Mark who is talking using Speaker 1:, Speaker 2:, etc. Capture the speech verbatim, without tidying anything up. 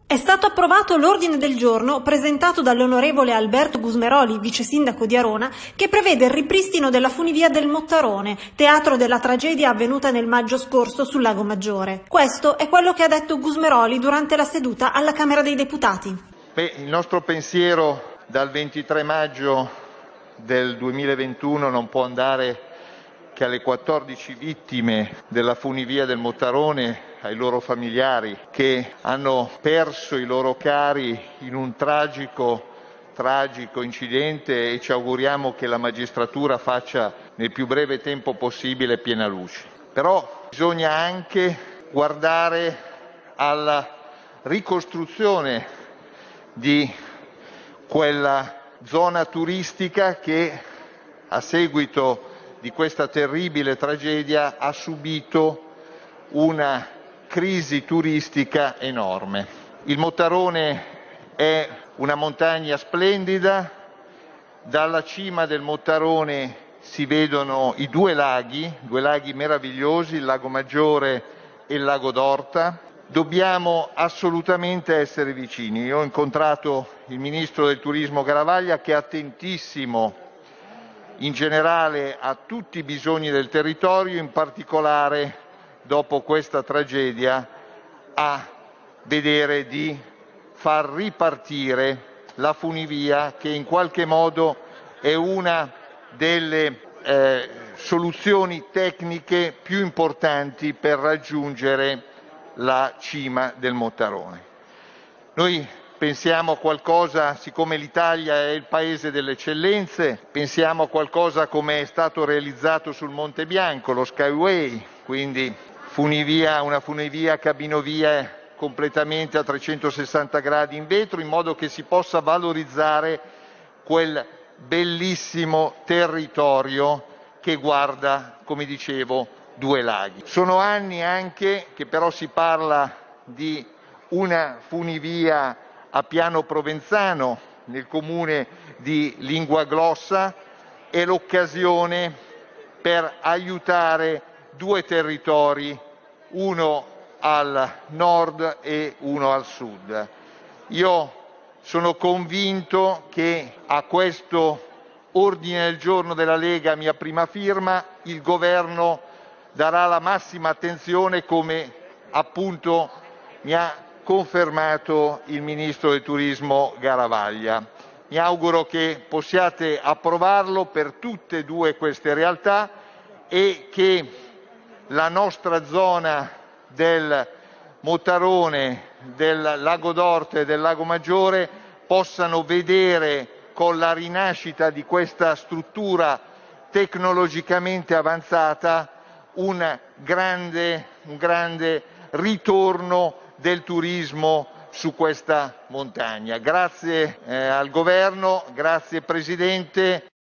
Speaker 1: È stato approvato l'ordine del giorno presentato dall'onorevole Alberto Gusmeroli, vice sindaco di Arona, che prevede il ripristino della funivia del Mottarone, teatro della tragedia avvenuta nel maggio scorso sul Lago Maggiore. Questo è quello che ha detto Gusmeroli durante la seduta alla Camera dei Deputati.
Speaker 2: Beh, il nostro pensiero dal ventitré maggio del duemilaventuno non può andare che alle quattordici vittime della funivia del Mottarone, ai loro familiari che hanno perso i loro cari in un tragico, tragico incidente, e ci auguriamo che la magistratura faccia nel più breve tempo possibile piena luce. Però bisogna anche guardare alla ricostruzione di quella zona turistica che, a seguito di questa terribile tragedia, ha subito una crisi turistica enorme. Il Mottarone è una montagna splendida, dalla cima del Mottarone si vedono i due laghi, due laghi meravigliosi, il Lago Maggiore e il Lago d'Orta. Dobbiamo assolutamente essere vicini. Io ho incontrato il Ministro del Turismo Garavaglia, che è attentissimo in generale a tutti i bisogni del territorio, in particolare dopo questa tragedia, a vedere di far ripartire la funivia, che in qualche modo è una delle eh, soluzioni tecniche più importanti per raggiungere la cima del Mottarone. Noi pensiamo a qualcosa, siccome l'Italia è il paese delle eccellenze, pensiamo a qualcosa come è stato realizzato sul Monte Bianco, lo Skyway, quindi funivia, una funivia cabinovia completamente a trecentosessanta gradi in vetro, in modo che si possa valorizzare quel bellissimo territorio che guarda, come dicevo, due laghi. Sono anni anche che però si parla di una funivia a Piano Provenzano, nel comune di Linguaglossa. È l'occasione per aiutare due territori, uno al nord e uno al sud. Io sono convinto che a questo ordine del giorno della Lega, a mia prima firma, il Governo darà la massima attenzione, come appunto mi ha confermato il Ministro del Turismo Garavaglia. Mi auguro che possiate approvarlo per tutte e due queste realtà e che la nostra zona del Mottarone, del Lago d'Orta e del Lago Maggiore possano vedere, con la rinascita di questa struttura tecnologicamente avanzata, un grande, un grande ritorno del turismo su questa montagna. Grazie eh, al Governo, grazie Presidente.